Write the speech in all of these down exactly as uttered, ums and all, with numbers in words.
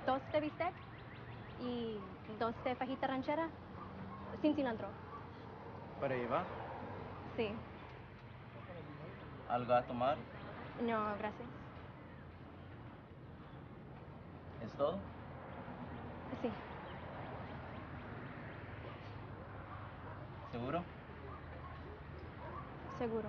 dos de bistec y dos de fajita ranchera sin cilantro. ¿Para llevar? Sí. ¿Algo a tomar? No, gracias. ¿Es todo? Sí. ¿Seguro? Seguro.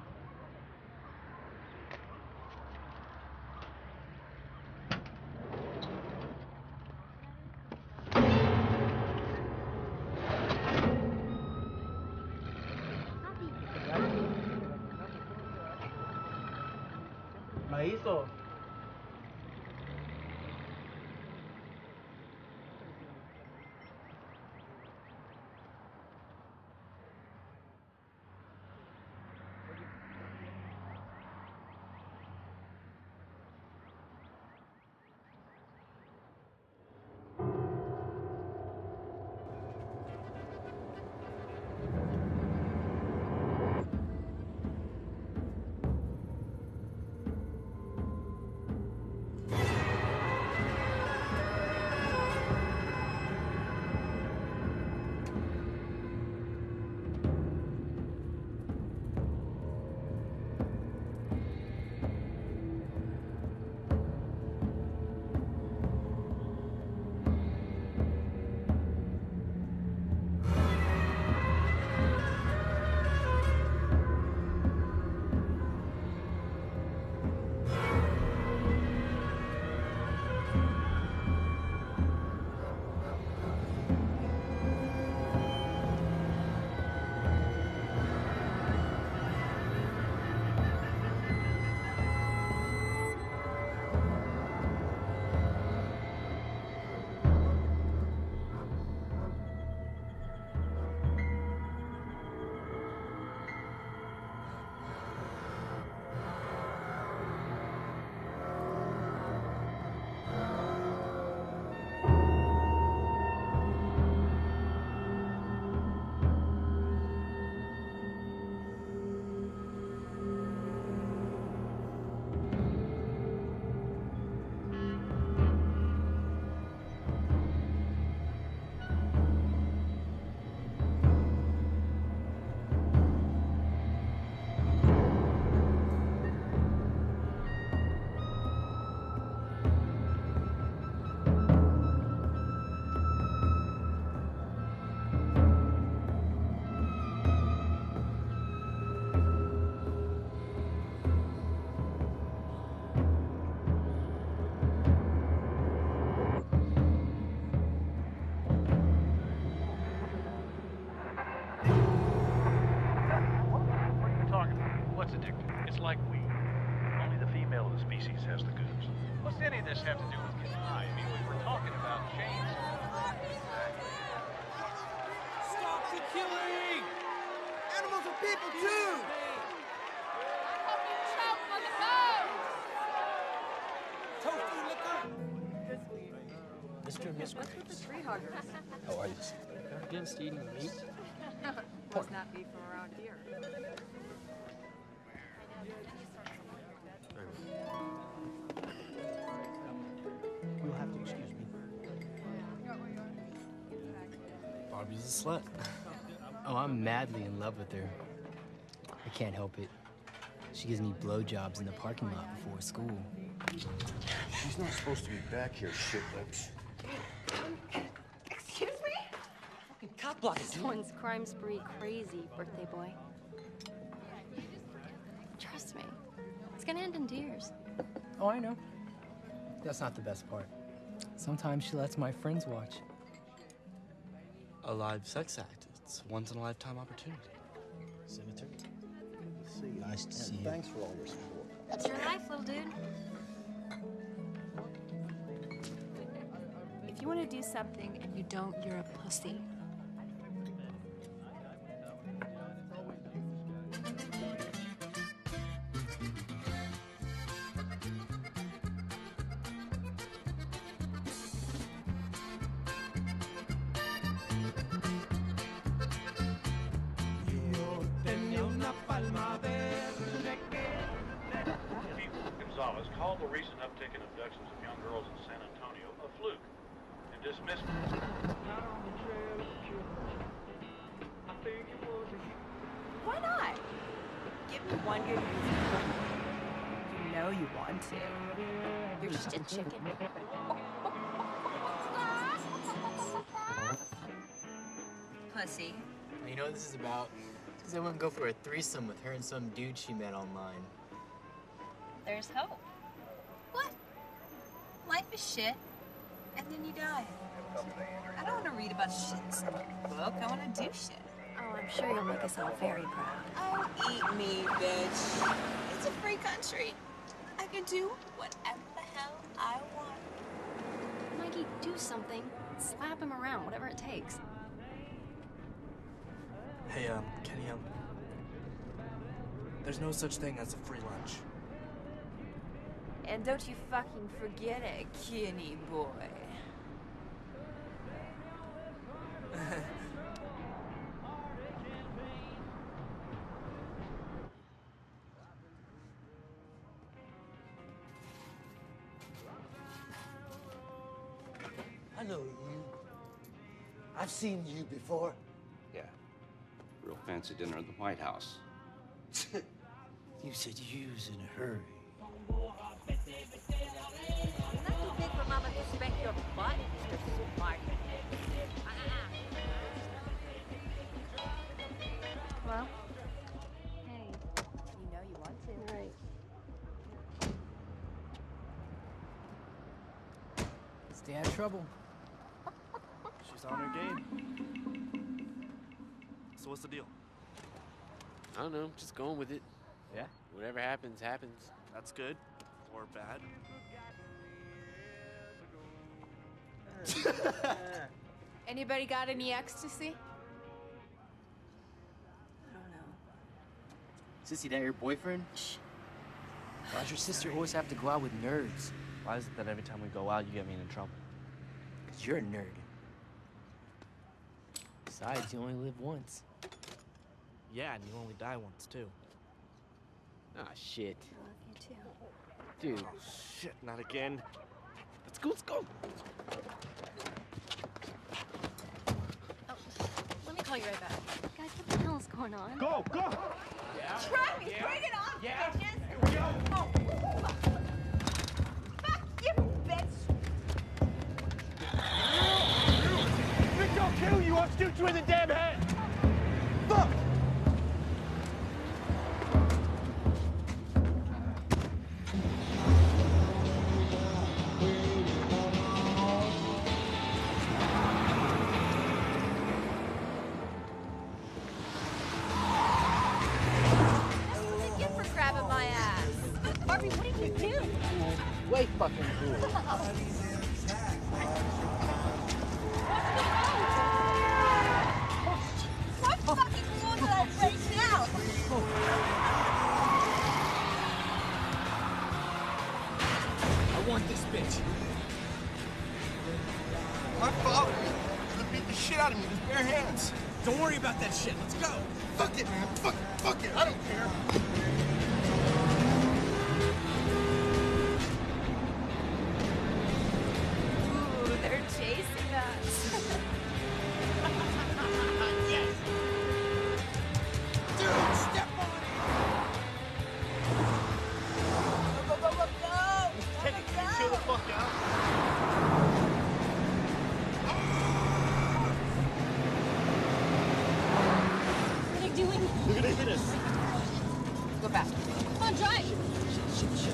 ¿La hizo? Like we. Only the female of the species has the goods. What's any of this have to do with getting high? I mean, we were talking about chains. Stop the killing! Animals are people too! I hope you choke on the boat! Tofu liquor! Mister and Miss What's with the tree huggers? How are you? Against eating meat? Must not be from around here. You'll have to excuse me. Barbie's a slut. Oh, I'm madly in love with her. I can't help it. She gives me blowjobs in the parking lot before school. She's not supposed to be back here, shit lips. Excuse me? Fucking cop block This one's crime spree crazy, birthday boy. Trust me, it's gonna end in tears. Oh, I know. That's not the best part. Sometimes she lets my friends watch. A live sex act. It's a once-in-a-lifetime opportunity. Senator? See you. Nice to see you. Thanks for all your support. That's your life, little dude. If you want to do something and you don't, you're a pussy. Chief Gonzalez called the recent uptick in abductions of young girls in San Antonio a fluke. to dismiss. Why not? Give me one good reason. You know you want to. You're just a chicken. Pussy. You know what this is about? Because I wouldn't go for a threesome with her and some dude she met online. There's hope. What? Life is shit, and then you die. I don't want to read about shit in some book. I want to do shit. Oh, I'm sure you'll make us all very proud. Oh, eat me, bitch. It's a free country. I can do whatever the hell I want. Mikey, do something. Slap him around, whatever it takes. Hey, um, Kenny, um, there's no such thing as a free lunch. And don't you fucking forget it, Kenny boy. I know you. I've seen you before. Yeah. Real fancy dinner at the White House. You said you was in a hurry. You're not too big for mama to spank your butt, Mister Smart. Well, hey. You know you want to. Right. Stay out of trouble. She's on her game. So what's the deal? I don't know, just going with it. Yeah? Whatever happens, happens. That's good. Or bad. Anybody got any ecstasy? I don't know. Sissy, that your boyfriend? Shh. Why's your sister always have to go out with nerds? Why is it that every time we go out, you get me in trouble? Because you're a nerd. Besides, you only live once. Yeah, and you only die once, too. Ah, shit. I love you too. Dude. Oh, shit, not again. Let's go, let's go. Oh, let me call you right back. Guys, what the hell is going on? Go, go! Yeah. Try me! Yeah. Bring it on, yeah. bitches! Here we go! Oh, fuck. Fuck you, bitch! Bitch, I'll kill you! I'll shoot you in the damn head! Fuck! Way fucking cool. What fucking rule did I break now? I want this bitch. My father would beat the shit out of me with his bare hands. Don't worry about that shit. Let's go. Fuck it, man. Fuck, fuck it. I don't care. They're chasing us. Yes. Dude, step on it. Go, go, go, go, go! Kenny, can you chill the fuck out? What are you doing? They're gonna hit us. Go back. Come on, drive! Shit, shit, shit.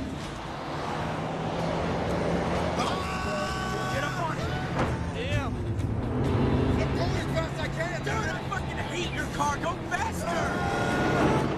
Get up on it. Damn. I'm going as fast as I can. Dude, I fucking hate your car. Go faster.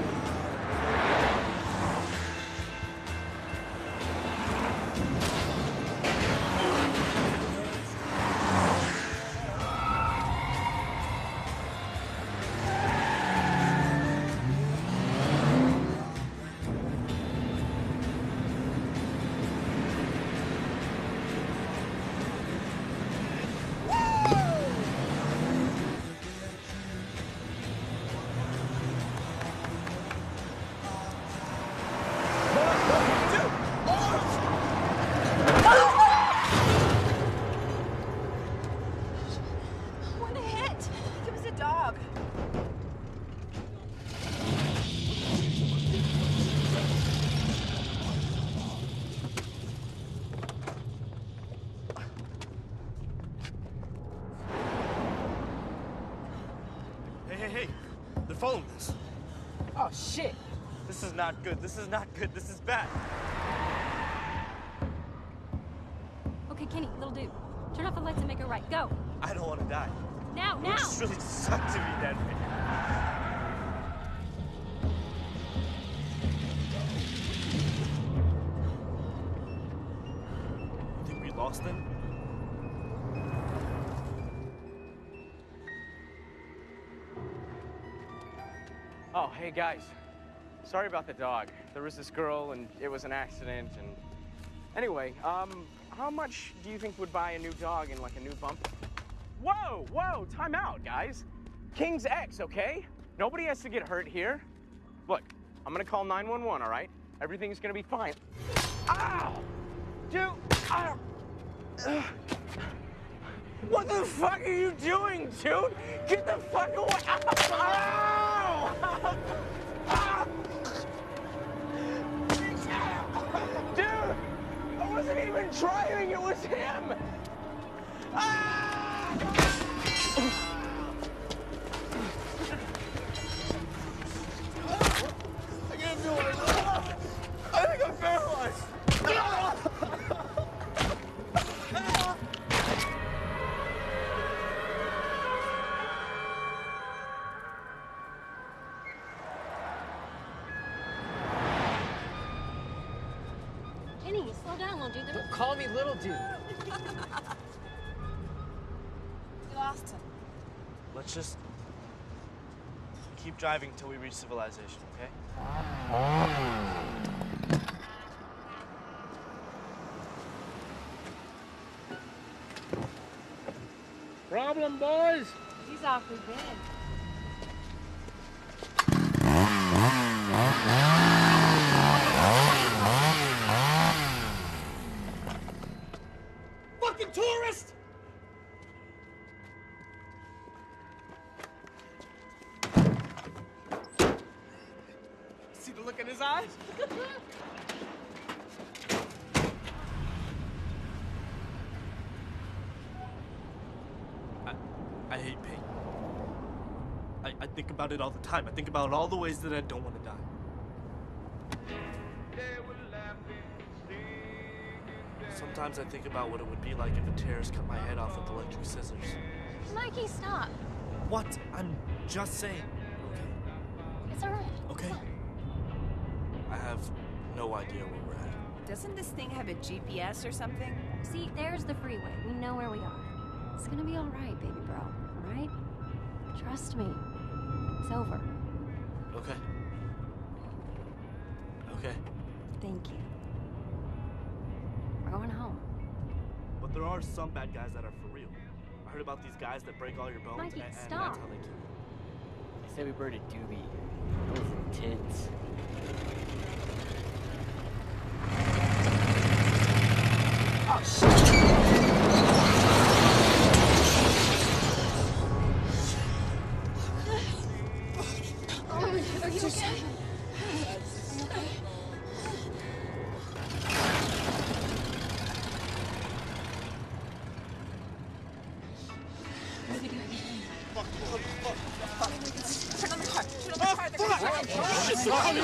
following this. Oh, shit. This is not good. This is not good. This is bad. Okay, Kenny, little dude. Turn off the lights and make a right. Go. I don't want to die. Now, It now. just really sucked to be dead right now. Think we lost him? Oh, hey guys. Sorry about the dog. There was this girl and it was an accident and... Anyway, um, how much do you think would buy a new dog and like a new bumper? Whoa, whoa, time out, guys. King's X, okay? Nobody has to get hurt here. Look, I'm gonna call nine one one, all right? Everything's gonna be fine. Ow! Dude, ow! Ugh. What the fuck are you doing, dude? Get the fuck away! Ow! Ow! Ow! Dude! I wasn't even trying, it was him! Ah! I can't feel myself. I think I'm paralyzed. Kenny, slow down, little dude. There- Don't call me little dude. We lost him. Let's just keep driving till we reach civilization, okay? Problem, boys? He's awfully big. Fucking tourist! See the look in his eyes? I, I hate pain. I, I think about it all the time. I think about all the ways that I don't want to die. Sometimes I think about what it would be like if a terrorist cut my head off with electric scissors. Mikey, stop. What? I'm just saying. It's all right. Okay. I have no idea where we're at. Doesn't this thing have a G P S or something? See, there's the freeway. We know where we are. It's gonna be all right, baby bro. All right? Trust me. It's over. Okay. Okay. Thank you. We're going home. But there are some bad guys that are for real. I heard about these guys that break all your bones, Mikey, and, and stop. that's how they kill you. I said we burned a doobie. Those tits. Oh, shit! Are you okay? Turn on the car. Turn on the car. They're gonna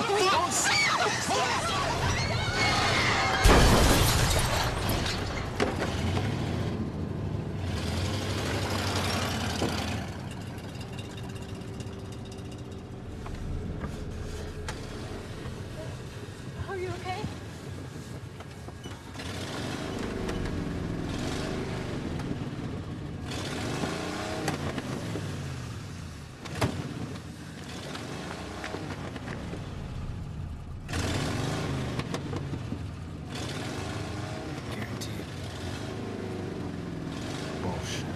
Are you okay? Guaranteed. Bullshit.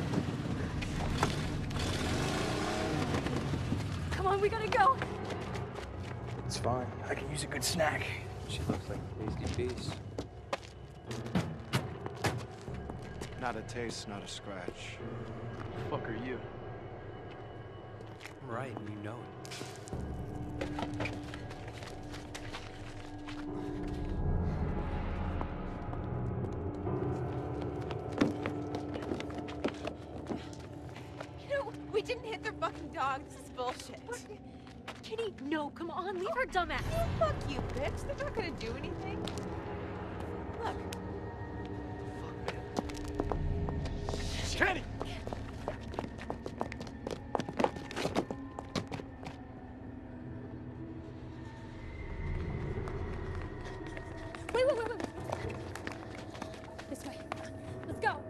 Come on, we gotta go. It's fine. I can use a good snack. She looks like a tasty piece. Not a taste, not a scratch. The fuck are you? I'm right, and you know it. You know, we didn't hit their fucking dog. This is bullshit. Kitty, no, come on, leave her dumbass. Fuck you, bitch. They're not gonna do anything. Look. Kenny! Wait, wait, wait, wait. This way. Let's go.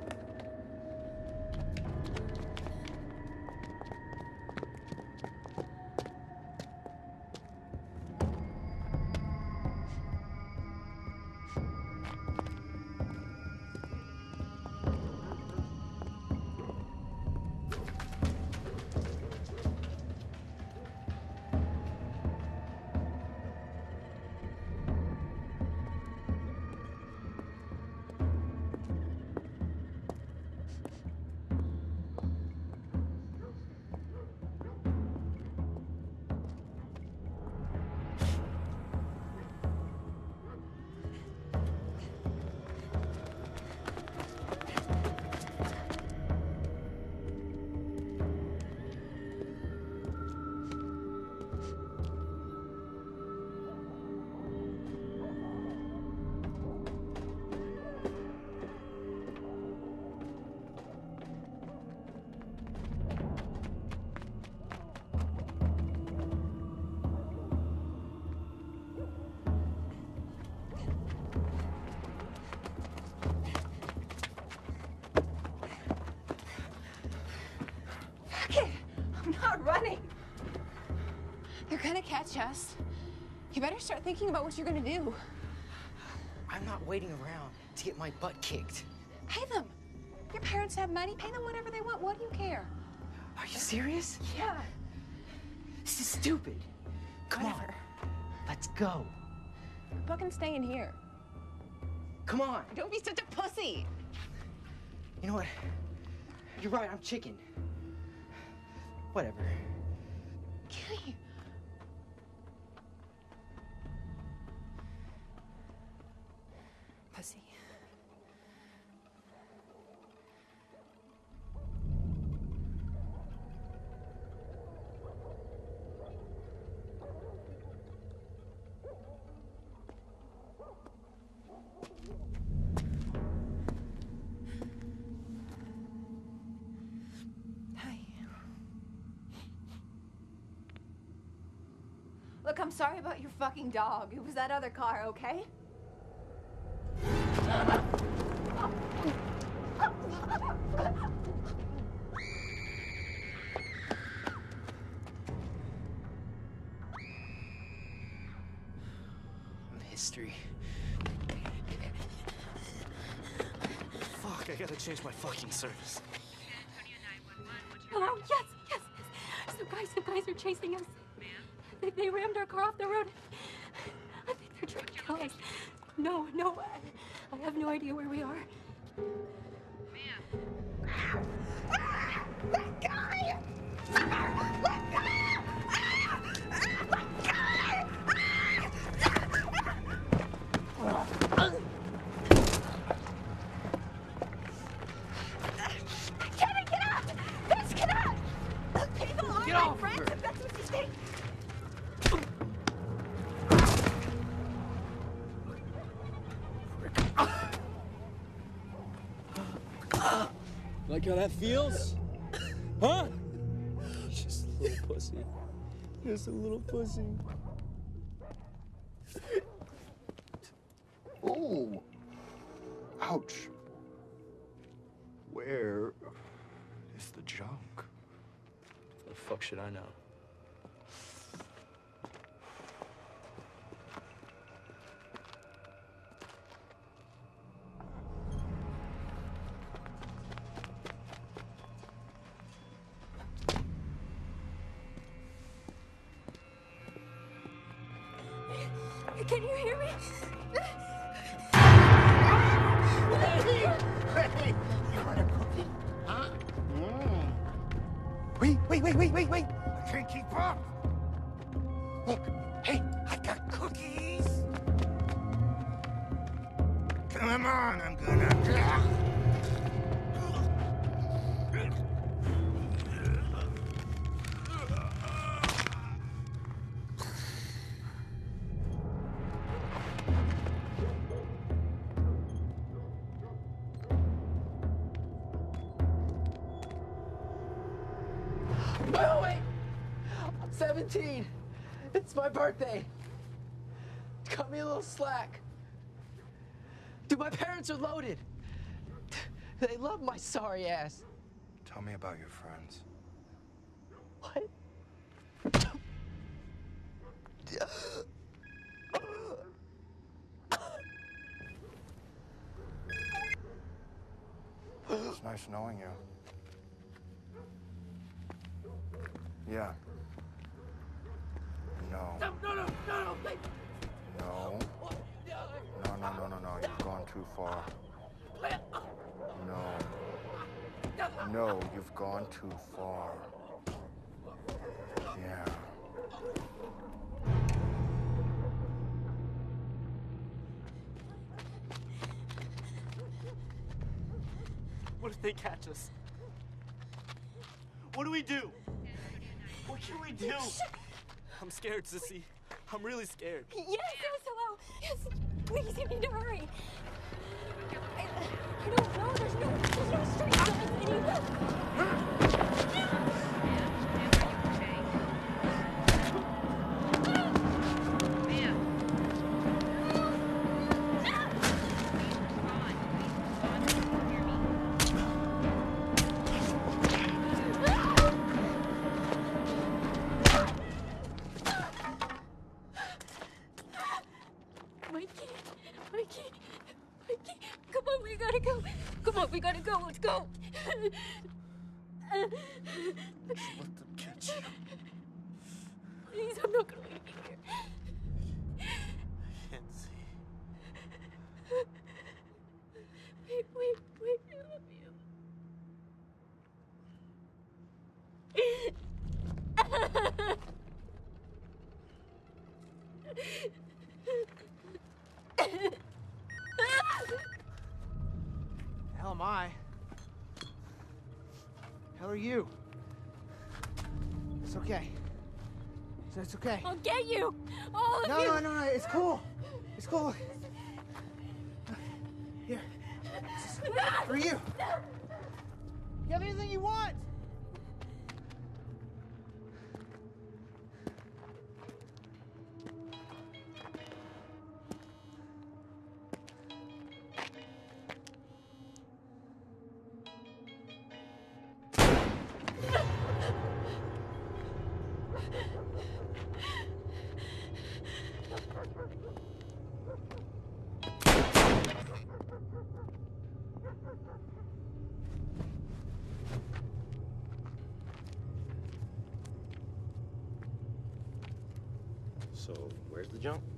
Running. They're gonna catch us. You better start thinking about what you're gonna do. I'm not waiting around to get my butt kicked. Pay them. Your parents have money. Pay them whatever they want. What do you care? Are you serious? Yeah. This is stupid. Come Whatever. on. Let's go. I'm fucking staying here. Come on. Don't be such a pussy. You know what? You're right. I'm chicken. Whatever. Kitty. Pussy. Look, I'm sorry about your fucking dog. It was that other car, okay? History. Fuck, I gotta change my fucking service. Hello? Yes, yes, yes. Some guys, some guys are chasing us. They, they rammed our car off the road. I think they're trying to kill us. No, no, I, I have no idea where we are. That guy! That guy! Kenny, get out! Bitch, get out! People are Get my off friends, her. if that's what you think. Like how that feels? Huh? Just a little pussy. Just a little pussy. Oh. Ouch. Where is the junk? The fuck should I know? Can you hear me? Hey, you want a cookie? Huh? Mm. Wait, wait, wait, wait, wait, wait. I can't keep up. Look, hey, I got cookies. Come on, I'm gonna... seventeen. It's my birthday. Cut me a little slack. Dude, my parents are loaded. They love my sorry ass. Tell me about your friends. What? It's nice knowing you. Yeah. No. No, no, no, no, no, please. No. No, no, no, no, no. You've gone too far. No. No, you've gone too far. Yeah. What if they catch us? What do we do? What can we do? I'm scared, Sissy. I'm really scared. Yes, it was hello. Yes, please, you need to hurry. I, I don't know. There's no, there's no street signs anywhere. Mikey, Mikey, Mikey, come on, we gotta go. Come on, we gotta go. Let's go. Let them catch you. Please, I'm not gonna leave you here. I can't see. Wait, wait, wait, I love you. Hell am I? Hell are you? It's okay. So it's okay. I'll get you. All of No, you. no, no, no. It's cool. It's cool. Here. This is for you. You have anything you want? So, where's the junk?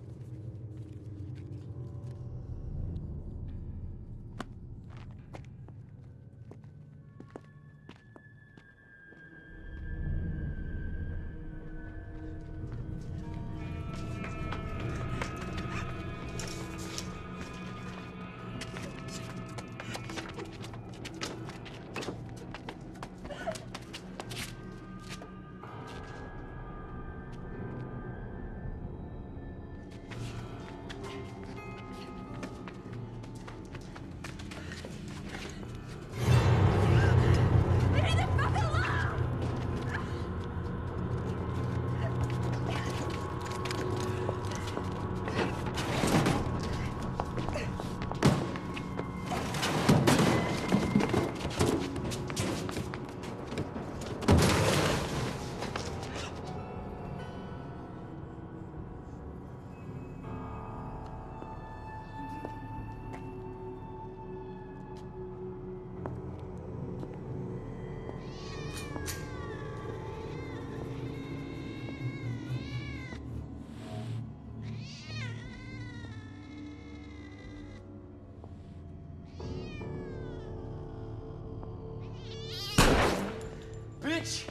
Bitch!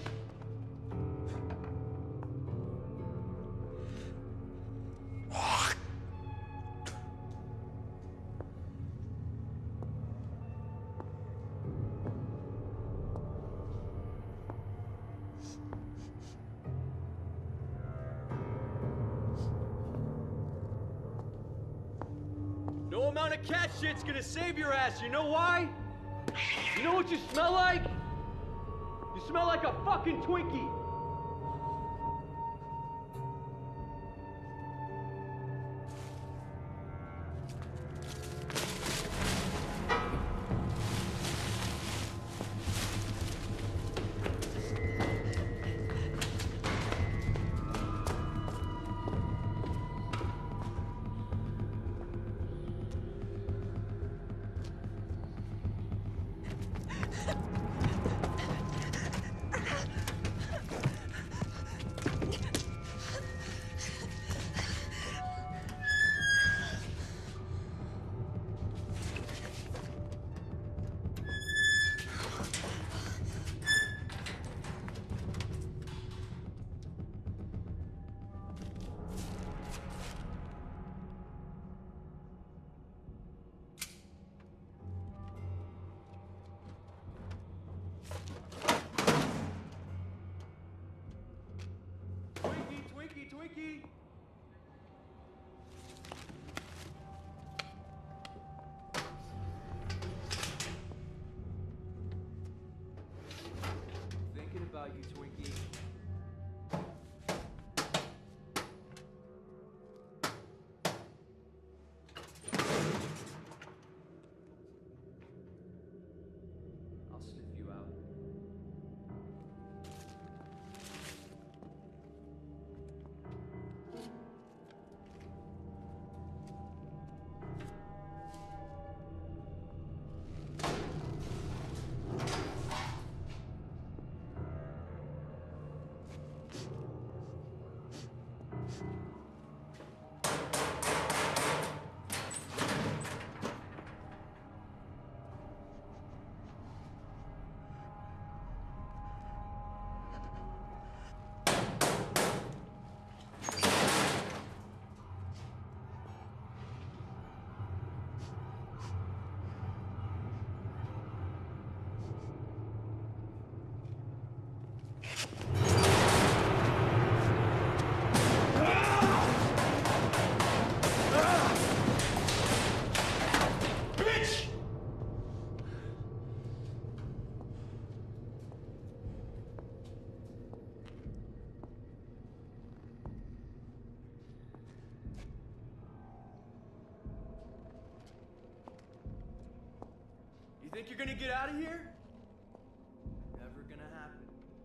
No amount of cat shit's gonna save your ass. You know why? You know what you smell like? You smell like a fucking Twinkie. think you're gonna get out of here? Never gonna happen.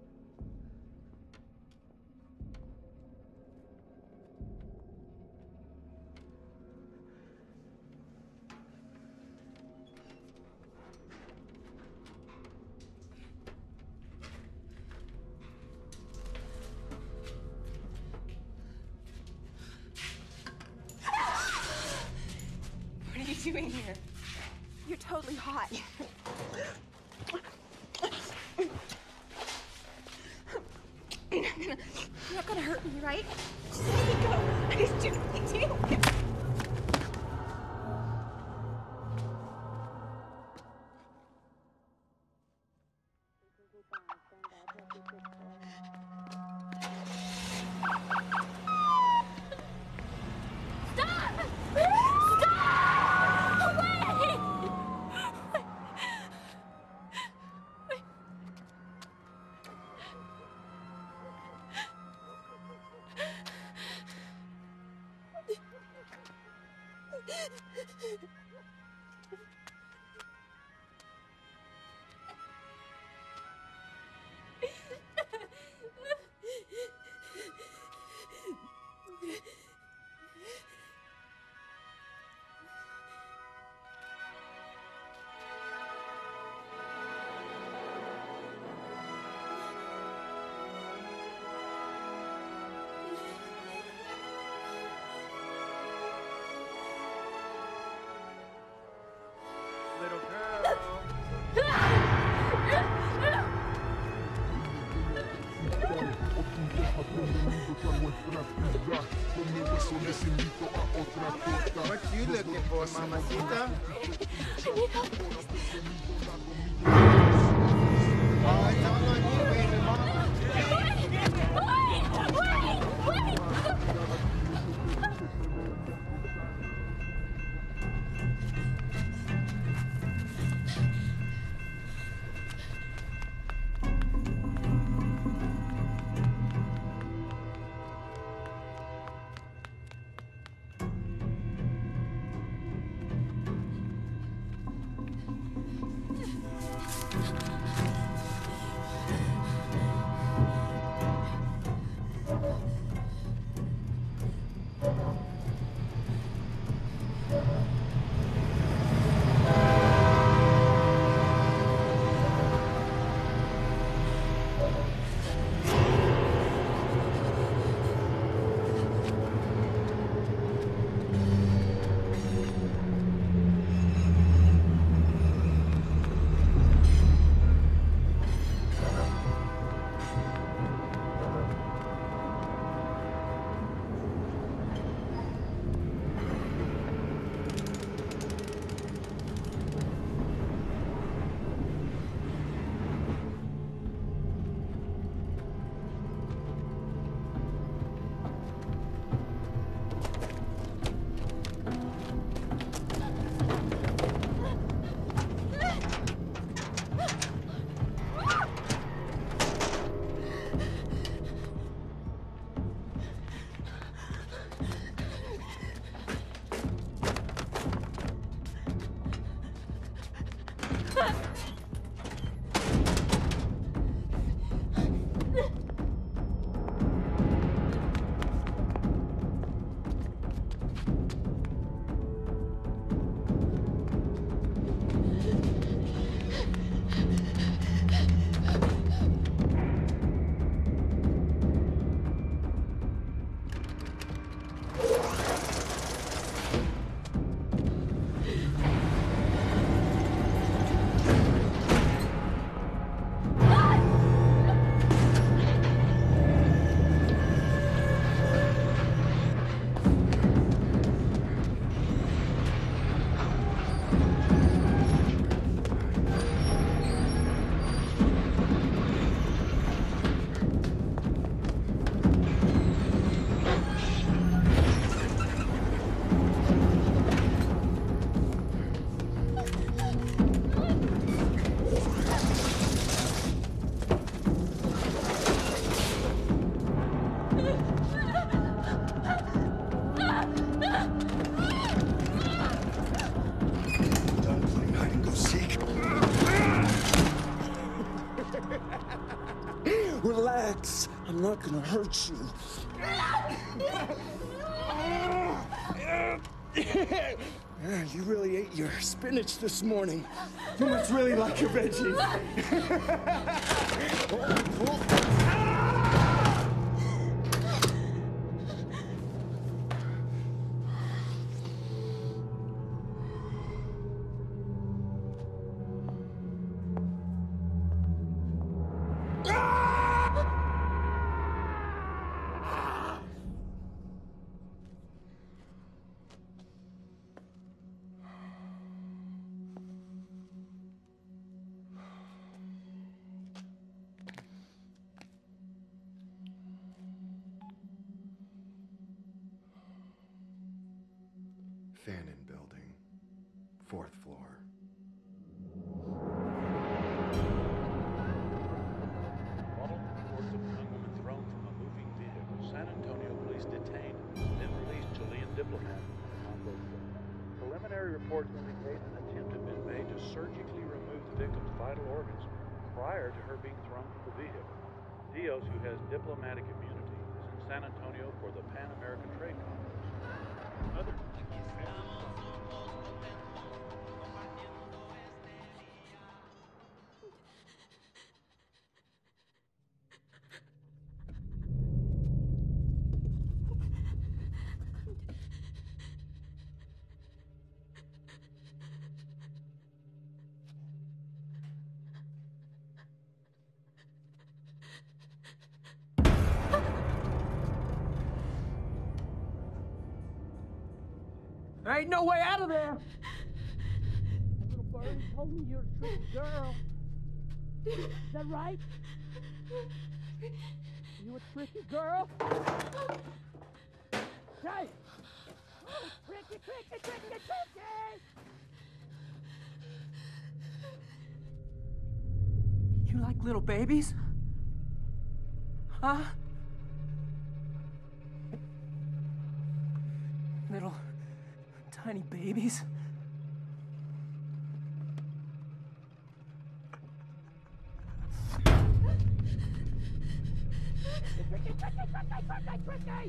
What are you doing here? You're totally hot. You're not gonna hurt me, right? Just let me go. I just do what you do. Stop! Stop! Wait! Little girl. What you looking for, mamacita? Oh, it's all on you, baby mama. not gonna hurt you. You really ate your spinach this morning. You must really like your veggies. Fannin Building, fourth floor. Following reports of a young woman thrown from a moving vehicle, San Antonio police detained and then released Chilean diplomat on both sides. Preliminary reports indicate an attempt had been made to surgically remove the victim's vital organs prior to her being thrown from the vehicle. Dios, who has diplomatic immunity, is in San Antonio for the Pan American Trade Conference. Other There ain't no way out of there. Little bird told me you're a tricky girl. Is that right? You a tricky girl? Hey! Oh, tricky, tricky, tricky, tricky! You like little babies? Huh? Little tiny babies? Tricky, tricky, tricky, tricky, tricky!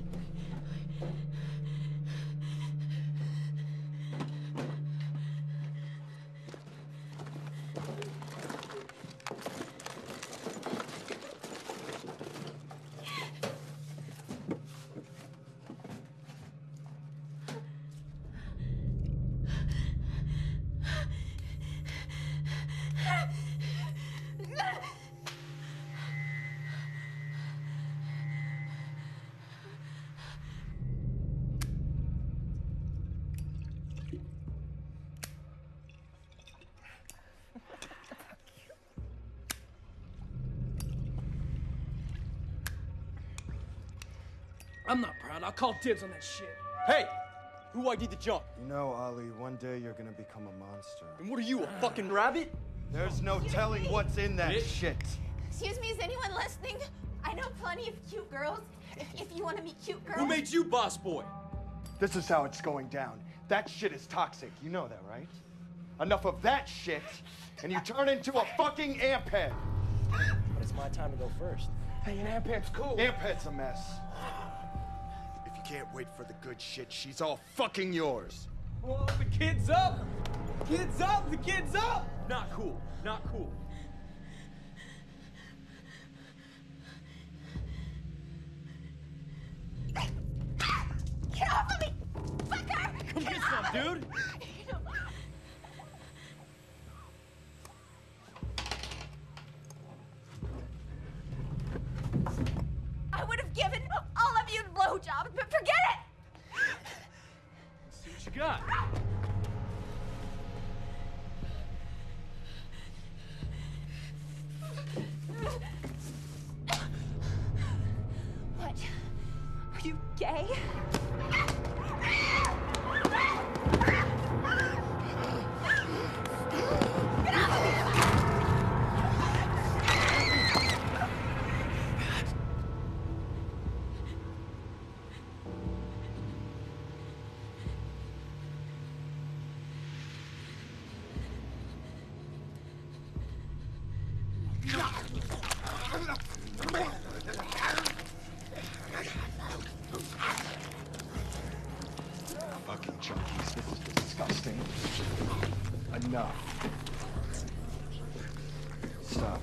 I'm not proud. I'll call dibs on that shit. Hey! Who I did the jump? You know, Ali, one day you're gonna become a monster. And what are you, a fucking rabbit? There's no telling what's in that Bitch. shit. Excuse me, is anyone listening? I know plenty of cute girls. If, if you want to meet cute girls. Who made you boss boy? This is how it's going down. That shit is toxic. You know that, right? Enough of that shit, and you turn into a fucking amphead. But it's my time to go first. Hey, an amphead's cool. Amphead's a mess. If you can't wait for the good shit, she's all fucking yours. Well, the kid's up! Kid's up! The kid's up! Not cool. Not cool. Get off of me! Fucker! Come get some, dude! I would have given all of you blowjobs, but forget it! Let's see what you got. What? Are you gay? Christine. Enough. Stop.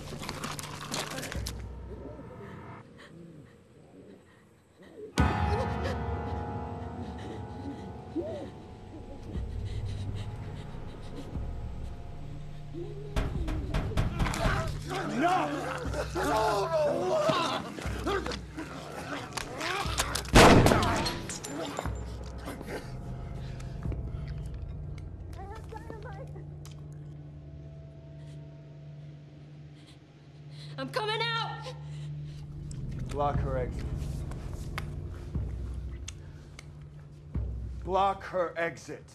I'm coming out! Block her exit. Block her exit.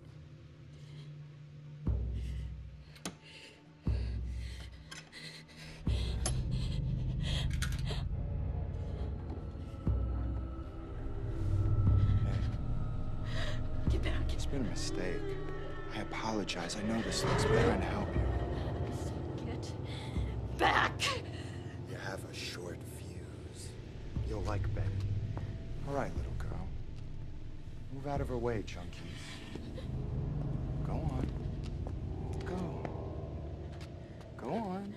Get back. It's been a mistake. I apologize. I know this looks better and help you. Get back! You have a short fuse. You'll like Betty. All right, little girl. Move out of her way, junkies. Go on. Go. Go on.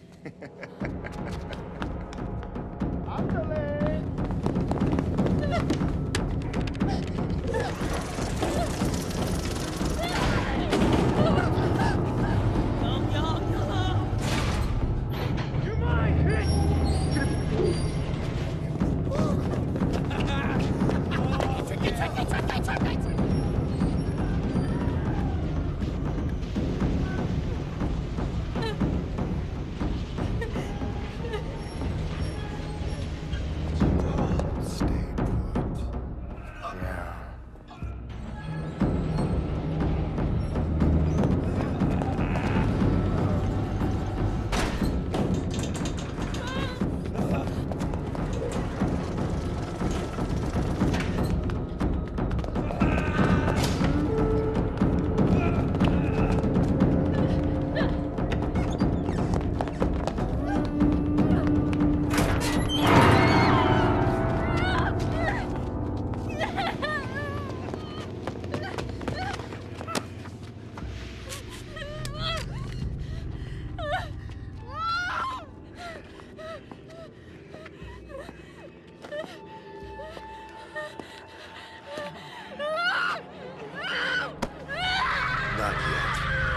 Not yet.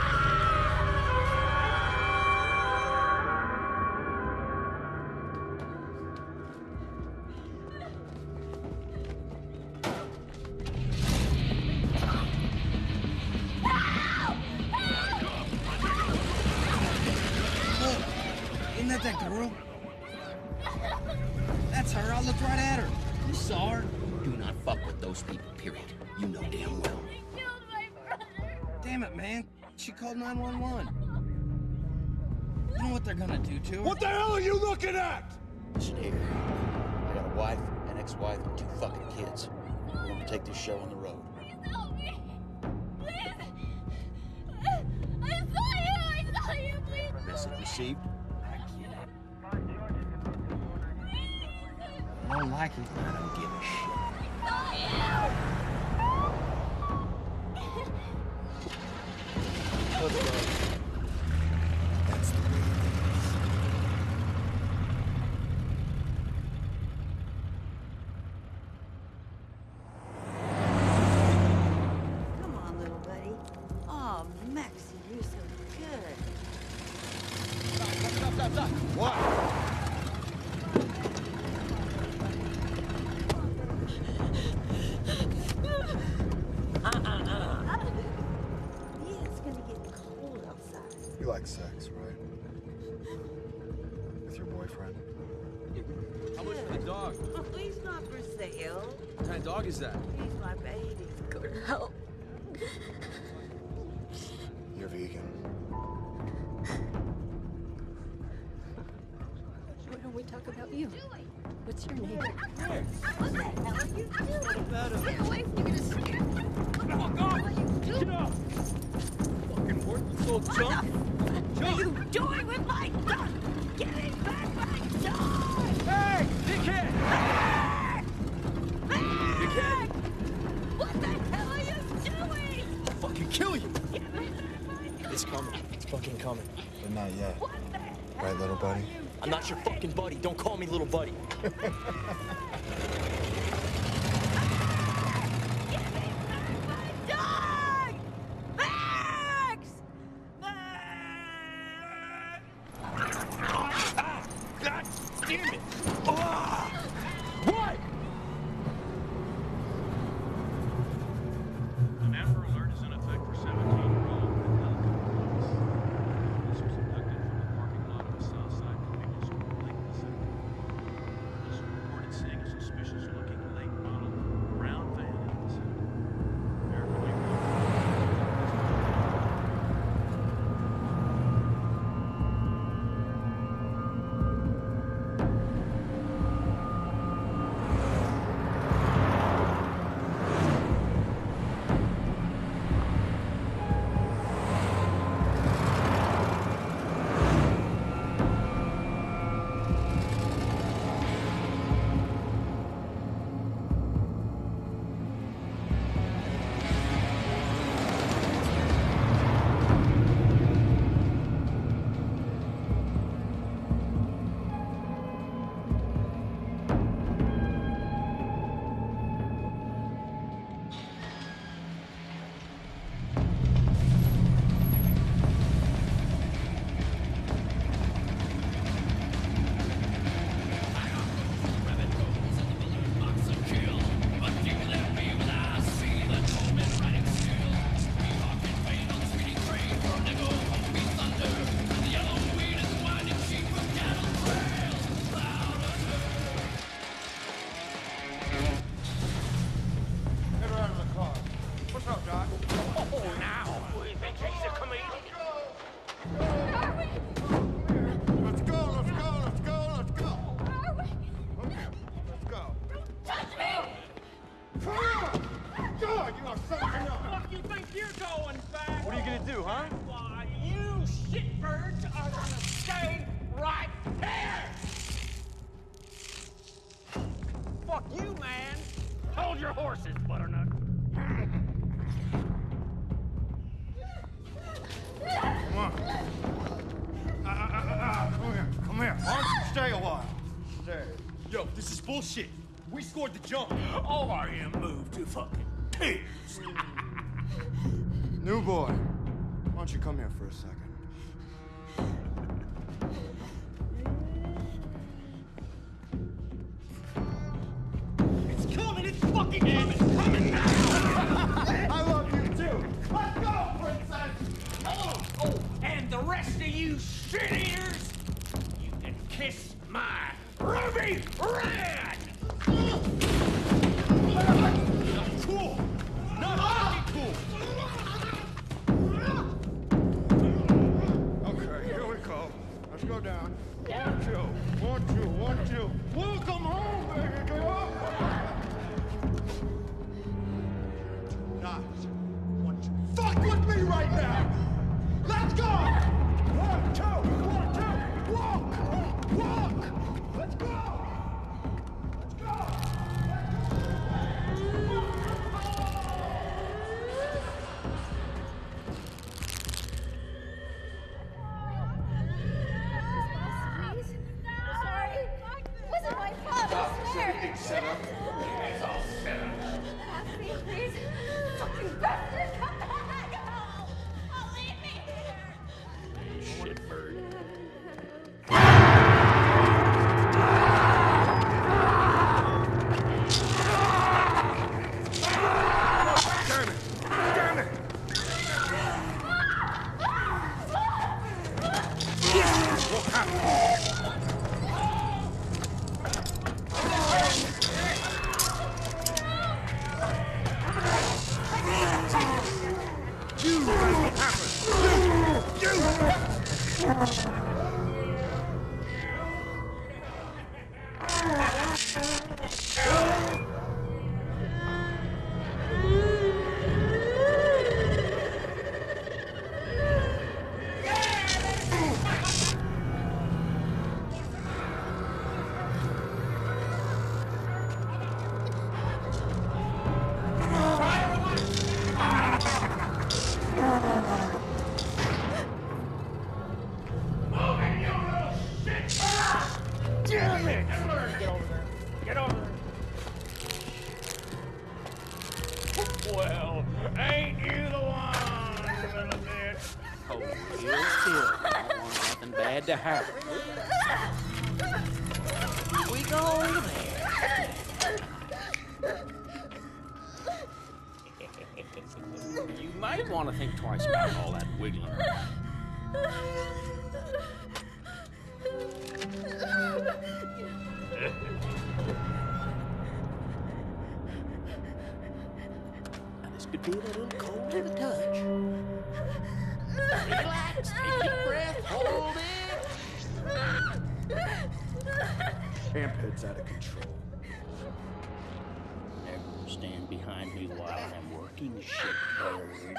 Look, isn't that that girl? That's her. I looked right at her. You saw her? Do not fuck with those people, period. You know damn well. Damn it, man. She called nine one one. You know what they're gonna do to her? What the hell are you looking at? Listen here. I got a wife, an ex-wife, and two fucking kids. We're gonna take this show on the road. Help me! Please! I saw you! I saw you! Please! Message received? I don't like it. I don't give a shit. I saw you! Let's go. That's the way it is. Come on, little buddy. Oh, Maxie, you're so good. Stop, stop, stop, stop. What? You like sex, right? With your boyfriend? How much for the dog? Oh, he's not for sale. What kind of dog is that? He's my baby. Good help. You're vegan. Why don't we talk about you? What's your name? Hey. What the hell are you doing? What about him? Get away from me, you're gonna scare me. Oh, God! What are you doing? Get up! Fucking worthless old What junk! What are you doing with my dog? Give me back my dog! Hey! Dickhead! Hey! Dickhead! What the hell are you doing? Fucking fucking coming. But not yet. Right, little buddy? I'm not your fucking buddy. Don't call me little buddy. Dog! Max! Ah, God damn it! Ah! What? An Amber Alert is in effect for seventeen-year-old in Ellicott Place. This was abducted from the parking lot of a Southside convenience store in Lake Pacific. Police reported seeing a suspicious-looking late model brown van in the vicinity. Verifying Get her out of the car. What's up, Doc? Oh, now. You think he's a comedian? Let's go, let's go, let's go, let's go. Come here. Let's go. Touch me! Come on! God, you are something else. Fuck you think you're going back? What are you gonna do, huh? Why, you shitbirds are gonna stay right there! Fuck you, man! Hold your horses, Butternut. Come on. Ah, ah, ah, ah. Come here, come here. Why don't you stay a while? Stay. Yo, this is bullshit. We scored the jump. All I am moved to fucking tears. New boy, why don't you come here for a second? It's coming! It's fucking coming! It's coming now! I love you too. Let's go, princess. Oh, oh, and the rest of you shit-eaters, you can kiss my ruby red! Not cool. Not fucking cool. Okay, here we go. Let's go down. One, two, one, two, one, two. Welcome home, baby girl. Not want you fuck with me right now. Let's go. One, two, one, Well, ain't you the one, little bitch? Oh, real still. I don't want nothing bad to happen. We go over there. You might want to think twice about all that wiggling around. Now, this could be a little cold to the touch. Relax, take a deep breath, hold it. Amphead's out of control. Never stand behind me while I'm working, shitbird.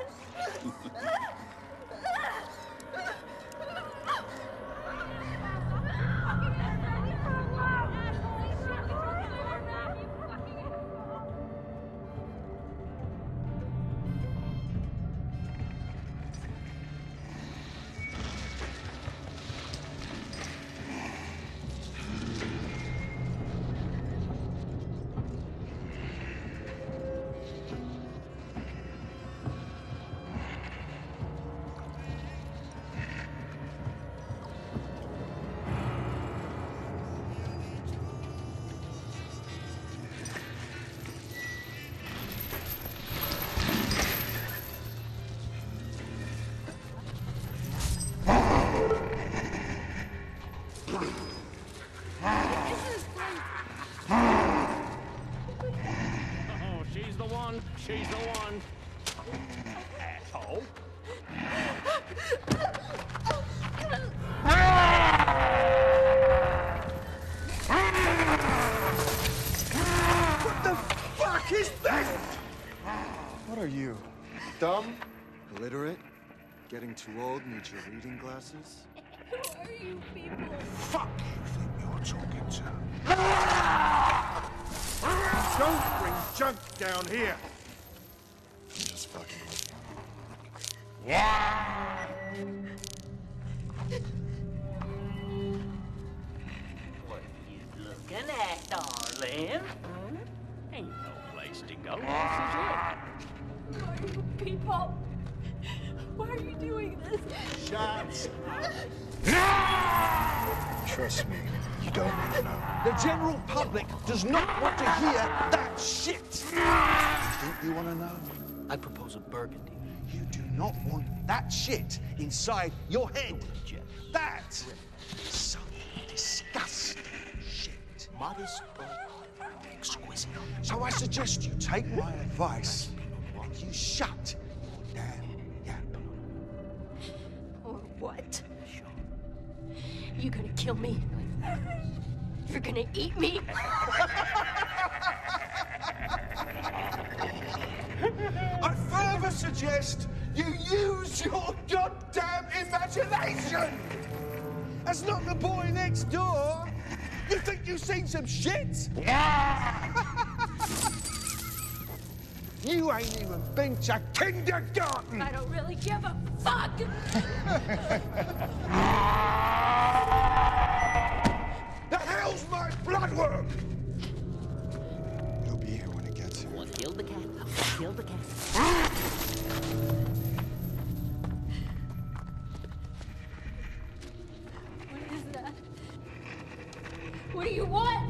She's the one. Asshole. What the fuck is this? What are you? Dumb? Illiterate? Getting too old? Need your reading glasses? Who are you people? Fuck you think you're talking to? Don't bring junk down here! I'm just fucking with you. Yeah! What are you looking at, darling? Hmm? Ain't no place to go. This is Who are you people? Why are you doing this? Shut Trust me, you don't want to know. The general public does not want to hear that shit. You think you want to know? I propose a burgundy. You do not want that shit inside your head. That is some disgusting shit. Modest but exquisite. So I suggest you take my advice and you shut your damn yap. Or what? You gonna kill me? You're gonna eat me? I further suggest you use your goddamn imagination! That's not the boy next door! You think you've seen some shit? Yeah! You ain't even been to kindergarten! I don't really give a fuck! The hell's my bloodwork? It'll be here when it gets here. One killed the cat. One killed the cat. What is that? What do you want?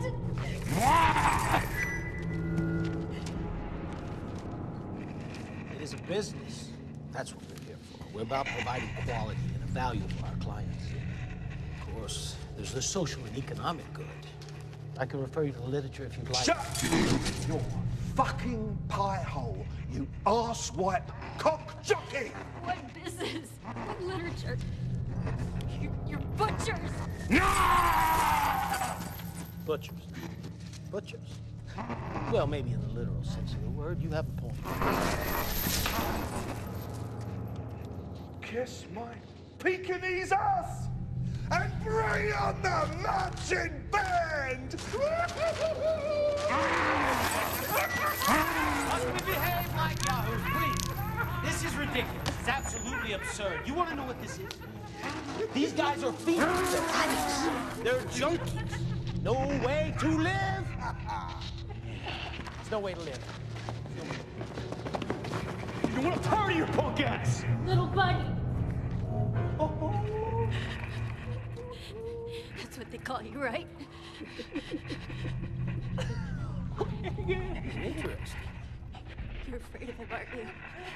It is a business. That's what we're here for. We're about providing quality and a value for our clients. Of course, there's the social and economic good. I can refer you to the literature if you'd like. Shut your fucking pie hole, you arse-wipe cock jockey! What business? What literature? You're, you're butchers! Butchers. Butchers. Well, maybe in the literal sense of the word, you have a point. Kiss my Pekingese ass! And bring on the marching band! Must we behave like yahoos, please? This is ridiculous. It's absolutely absurd. You want to know what this is? These guys are fiends. They're addicts. They're junkies. No way to live. There's no way to live. I'm tired of your punk ass! Little buddy. That's what they call you, right? Interesting. You're afraid of him, aren't you?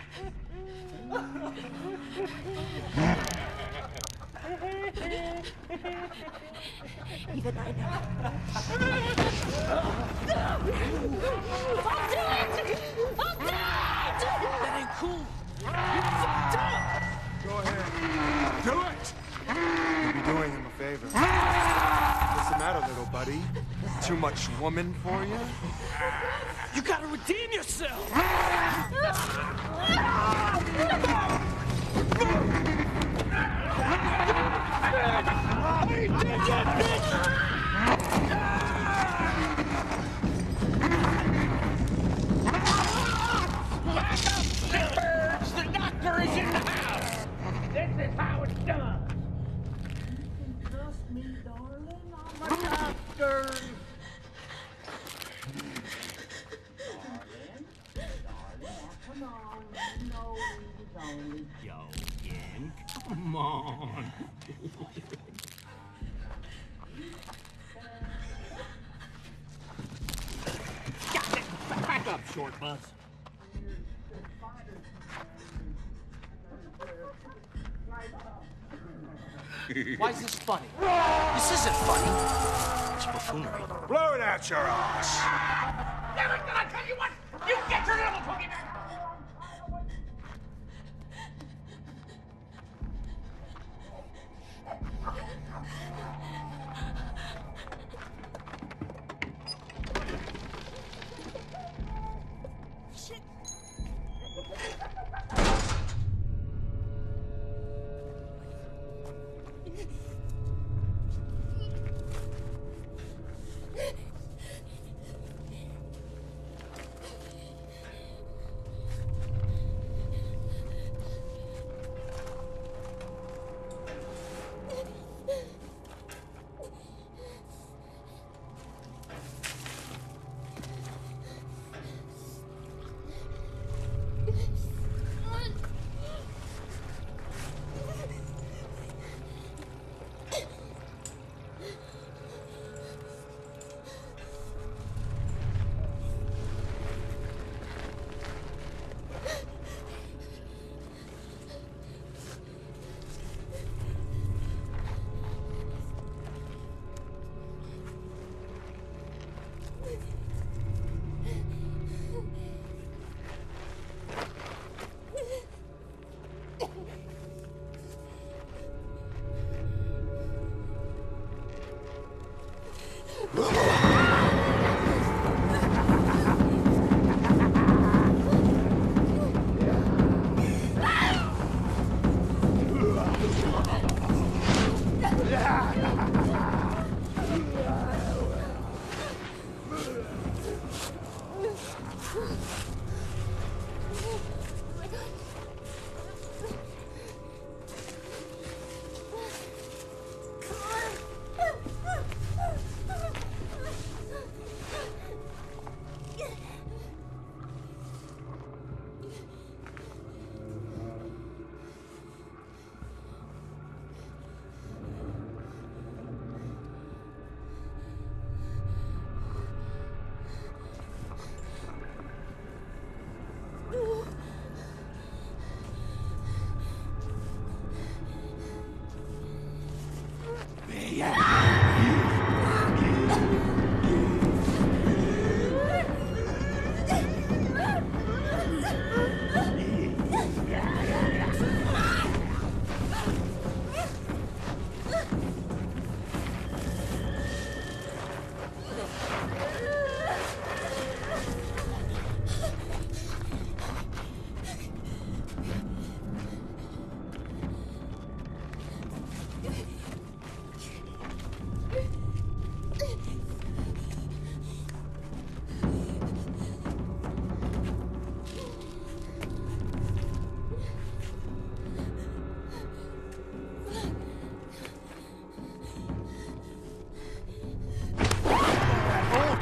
Even I know. I'll do it! I'll do it! That ain't cool. You're fucked up! Go ahead. Do it! You'll be doing him a favor. What's the matter, little buddy? Too much woman for you? You gotta redeem yourself! The doctor is in the house! This is how it's done! You can trust me, darling. I'm a doctor! Come on, you know he was only joking. Come on. Back up, short bus. Why is this funny? This isn't funny. It's buffoonery. Blow it out your ass! Damn it, did I tell you what? You get your little pony back!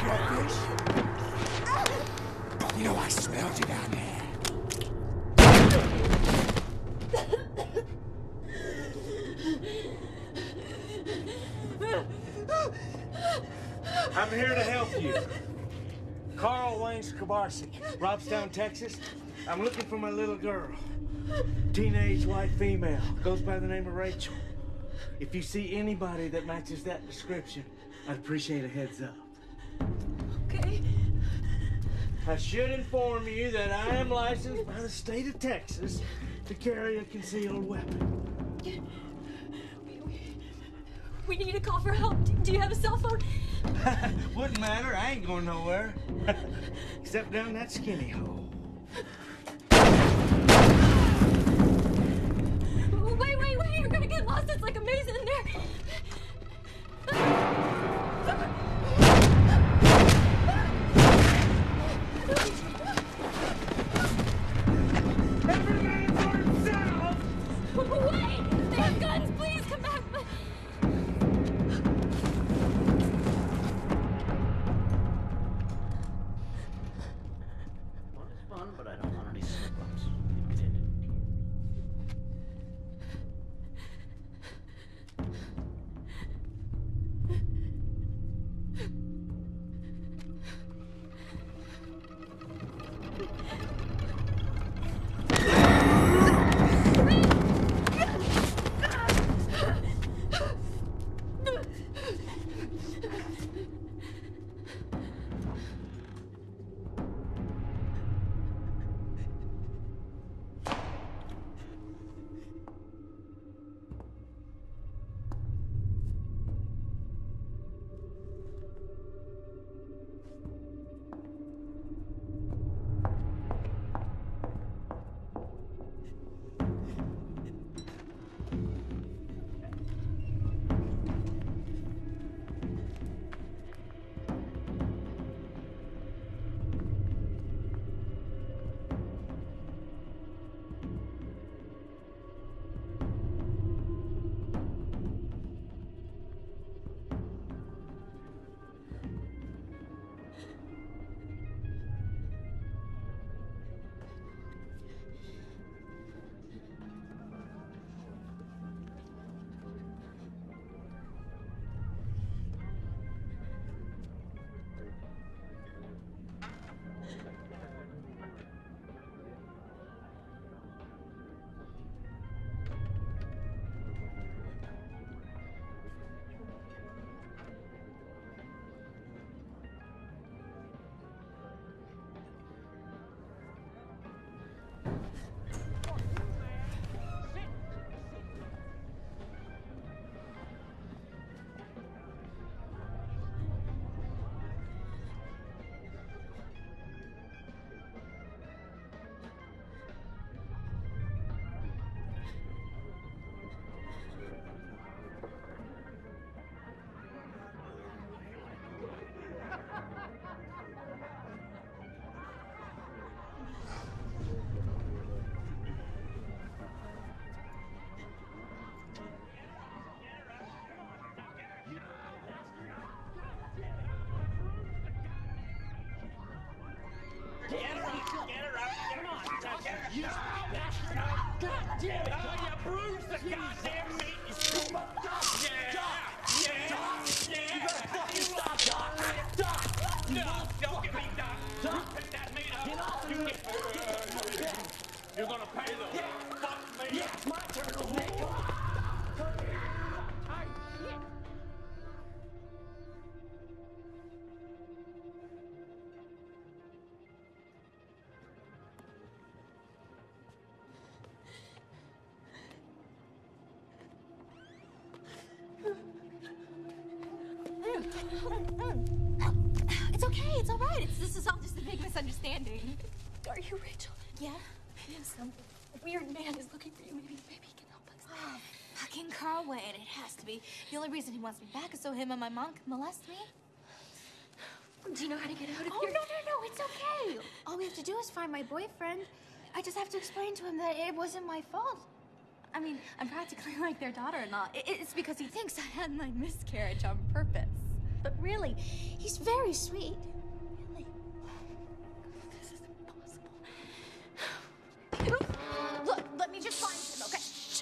You know I smelled you down there. I'm here to help you. Carl Wayne Skabarsik, Robstown, Texas. I'm looking for my little girl. Teenage white female. Goes by the name of Rachel. If you see anybody that matches that description, I'd appreciate a heads up. Okay. I should inform you that I am licensed by the state of Texas to carry a concealed weapon. We, we, we need to call for help. Do, do you have a cell phone? Wouldn't matter. I ain't going nowhere. Except down that skinny hole. Wait, wait, wait. You're gonna get lost. It's like a maze in there. Wait! They have guns! Please come back! Well, it's fun, but I don't want any slip-ups. Get her up! Get her up! Come on! Get her up! You bastard! God damn it! Oh, you bruised the goddamn meat, you screw up! Yeah! Yeah! Yeah! You better fucking stop, Doc! Doc! No! Don't get me, Doc! Doc! Pick that meat up! Get off of me! You're gonna pay the fuck me! Yeah, it's my turn to make you! It's okay, it's all right. It's, this is all just a big misunderstanding. Are you Rachel? Yeah? Yes, some weird man is looking for you. Maybe, maybe he can help us. Oh, fucking Carl Wayne. It has to be. The only reason he wants me back is so him and my mom can molest me. Do you know how to get out of oh, here? Oh, no, no, no, it's okay. All we have to do is find my boyfriend. I just have to explain to him that it wasn't my fault. I mean, I'm practically like their daughter-in-law. It's because he thinks I had my miscarriage on purpose. But really, he's very sweet. Really. This is impossible. Look, let me just find him, okay? Shh.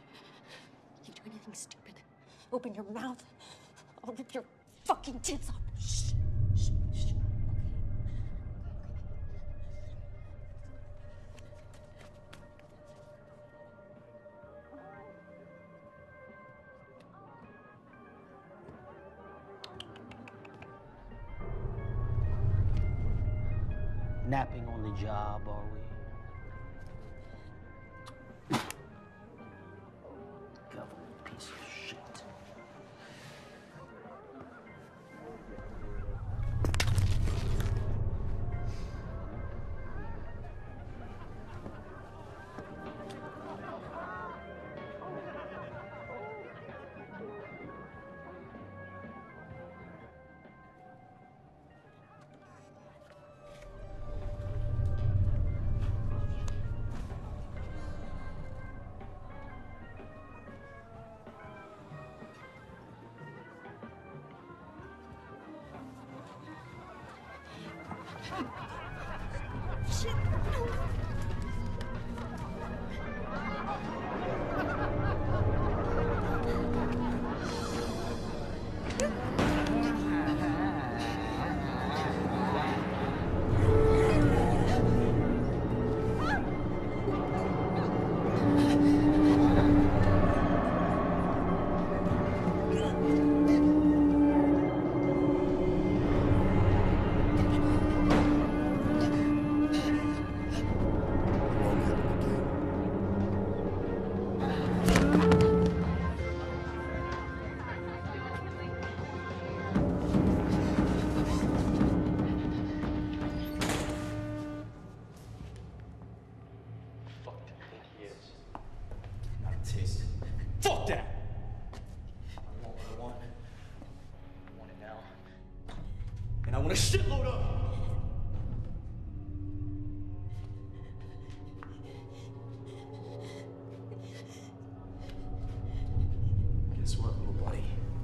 You do anything stupid, open your mouth. I'll rip your fucking tits off. napping on the job, are we? Government piece of shit. Fuck that! I want what I want. I want it now. And I want a shitload of it! Guess what, little buddy?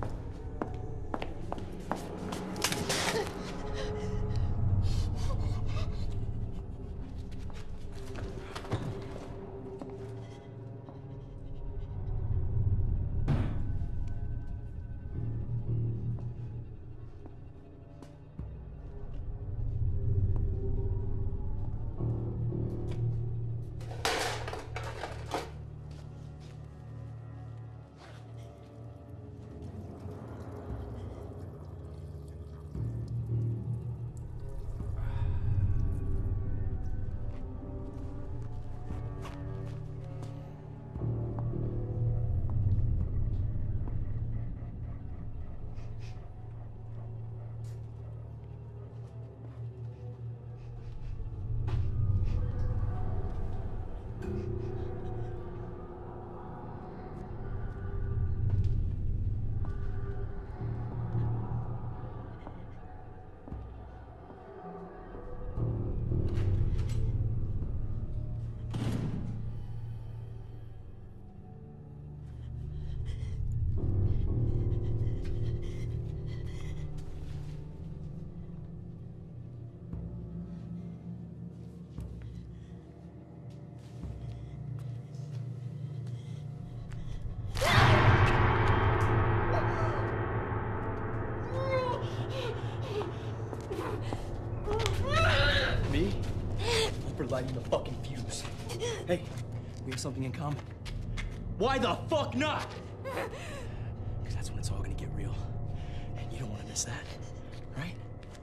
Me? I'm for lighting the fucking fuse. Hey, we have something in common. Why the fuck not? Because that's when it's all gonna get real. And you don't want to miss that, right?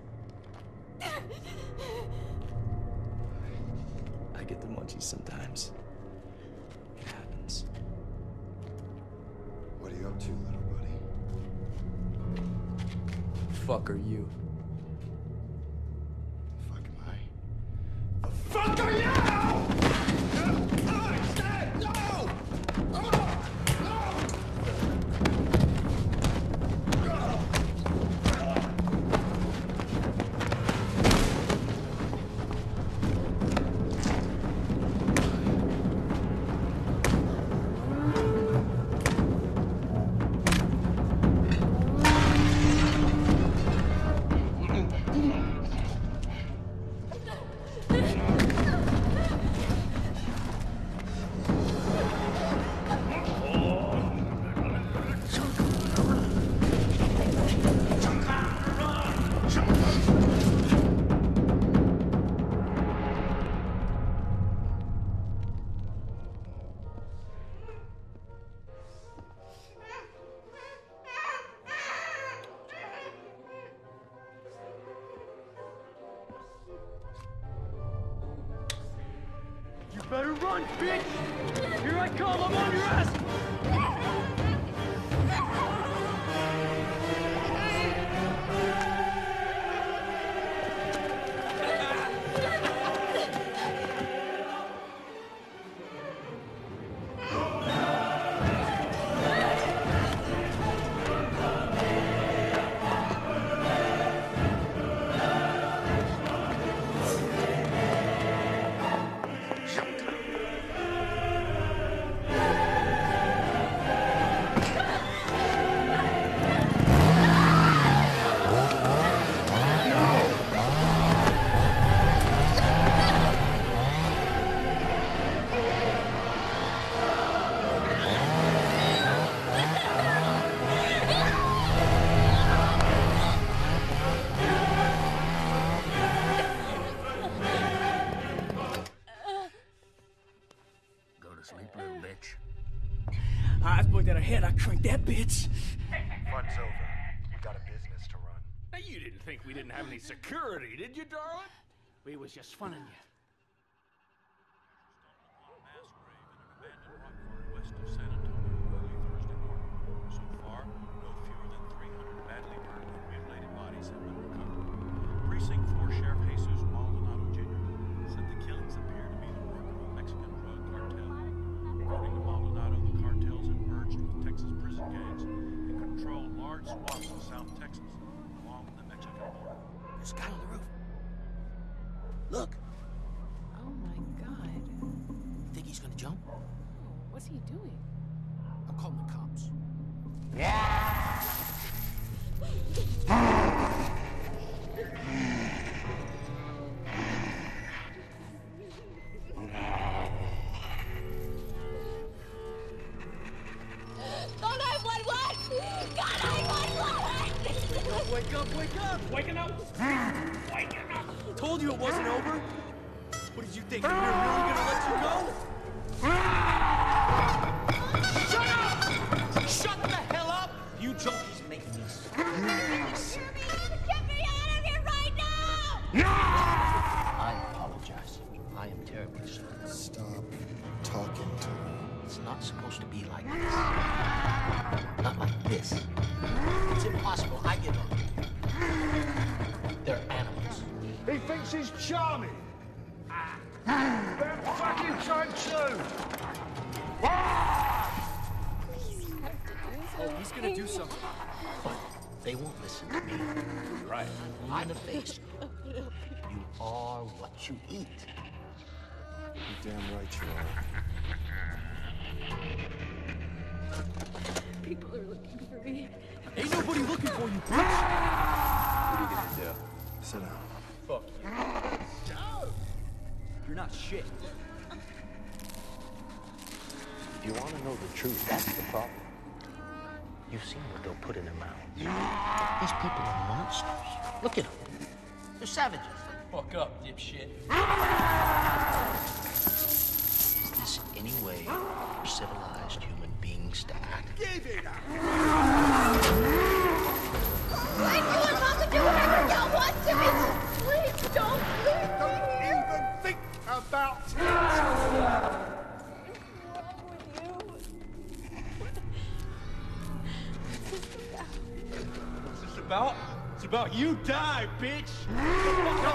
I get the munchies sometimes. It happens. What are you up to, little buddy? Fuck are you? Fuck am I? Fuck are you? Run, bitch! Here I come, I'm on your ass! Eyes blinked at her head, I cranked that bitch. Fun's over. We got a business to run. Now, you didn't think we didn't have any security, did you, darling? We was just funning you. West of San Antonio early Thursday morning. So far, no fewer than three hundred badly burned and mutilated bodies have been recovered. Precinct four Sheriff Jesus Maldonado Junior said the killings appear to be the work of a Mexican drug cartel. According to Maldonado, the cartels have merged with Texas prison gangs and control large swaths of South Texas along the Mexican border. There's a guy on the roof. Look. Oh my God. You think he's gonna jump? What's he doing? I'm calling the cops. Call nine one one! Call nine one one! Wake up, wake up! Waking up! Waking up! Told you it wasn't over. What did you think? That we were really gonna let you go? Shut up! Shut the hell up! You junkies make me sick. Get me out of here right now! I apologize. I am terribly sorry. Stop talking to me. It's not supposed to be like this. Not like this. It's impossible. I give up. They're animals. He thinks he's charming. They're fucking trying to. Oh, he's gonna do something. But they won't listen to me. Right. In the face. You are what you eat. You're damn right you are. People are looking for me. Ain't nobody looking for you, bitch. What are you gonna do? Sit down. Fuck you. You're not shit. If you want to know the truth, that's the problem. You've seen what they'll put in their mouths. These people are monsters. Look at them. They're savages. Fuck up, dipshit. Is this any way for civilized human beings to act? Give it up! Please, you and Mom can do whatever y'all want to me! Please, don't leave me! Don't even think about it! What's this about? It's about you die, bitch! Go!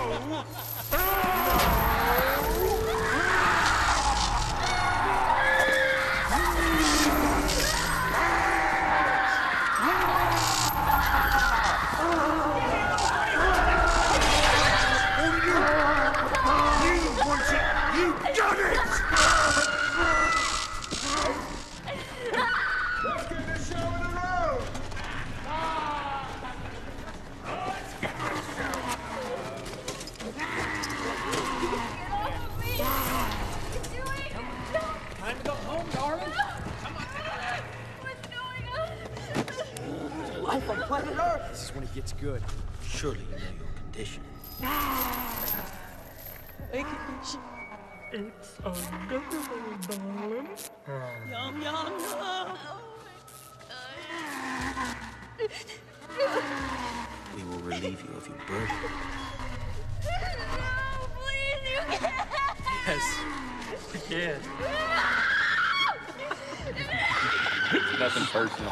Time to go home, darling. Come on. What's going on? Life on planet Earth. This is when it gets good. Surely you know your condition. It's uncomfortable, darling. Yum, yum, yum. We will relieve you of your burden. No, please, you can't. Yes. We kid. It's nothing personal.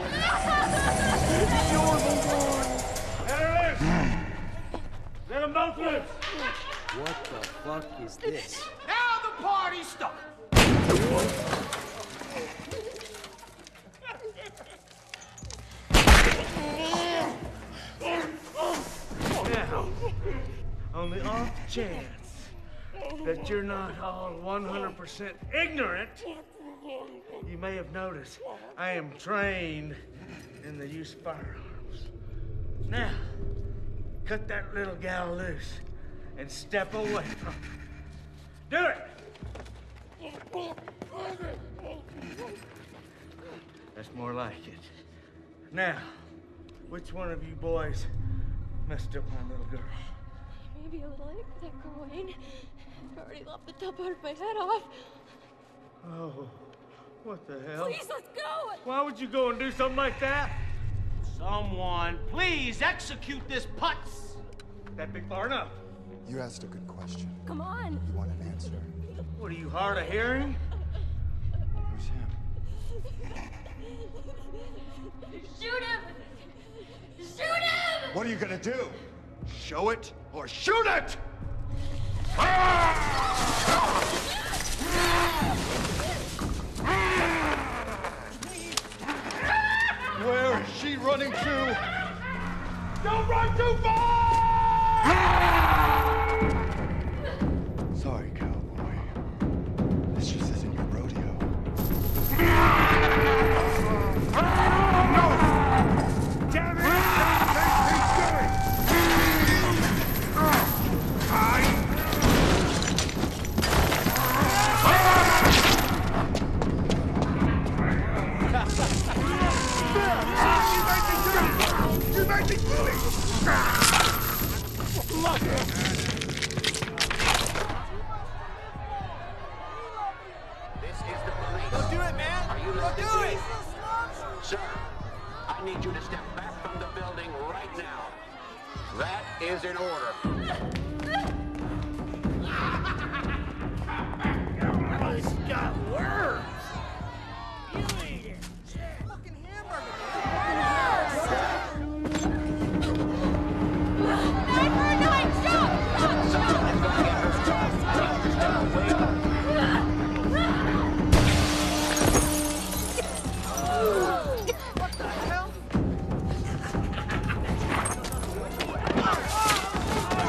Let her loose! Let them both loose! What the fuck is this? Now the party starts! Now, on the off chance that you're not all one hundred percent ignorant, you may have noticed I am trained in the use of firearms. Now, cut that little gal loose and step away from her. Do it! That's more like it. Now, which one of you boys messed up my little girl? Maybe a little late for that girl, Wayne. I already lopped the top part of my head off. Oh, what the hell? Please, let's go! Why would you go and do something like that? Someone, please execute this putz! That big far enough. You asked a good question. Come on. You want an answer? What are you, hard of hearing? Who's him? Shoot him! Shoot him! What are you gonna do? Show it or shoot it! Where is she running to? Don't run too far! Sorry, cowboy. This just isn't your rodeo. Damn it! He's doing! You made me do it! This is the police. Go do it, man! Are you Go listening do to it! me? Sir, I need you to step back from the building right now. That is an order. It's got worms! You eat it! Fucking hamburger! Nine for a nine! Stop! Someone's gonna get hurt. What the hell?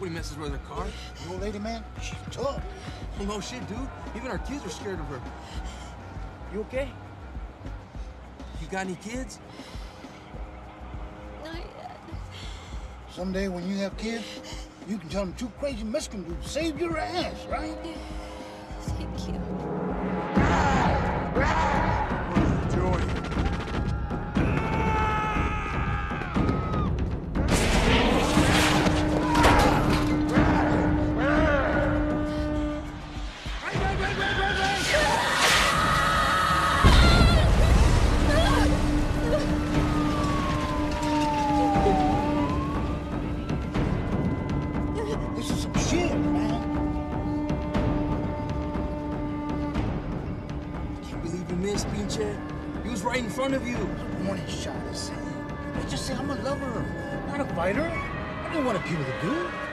Nobody messes with her car. The old lady, man, she's tough. Well, no shit, dude. Even our kids are scared of her. You okay? You got any kids? Not yet. Someday when you have kids, you can tell them two crazy Mexican dudes saved your ass, right? Thank you. Joy. This is some shit, man. Can't believe you missed, pinche. He was right in front of you. Warning shot is saying. I just say I'm a lover, not a fighter. I didn't want to kill the dude.